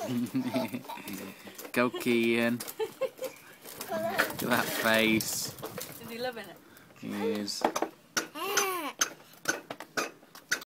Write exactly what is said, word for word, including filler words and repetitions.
Go Kian. Look at that face. Is he loving it? He is.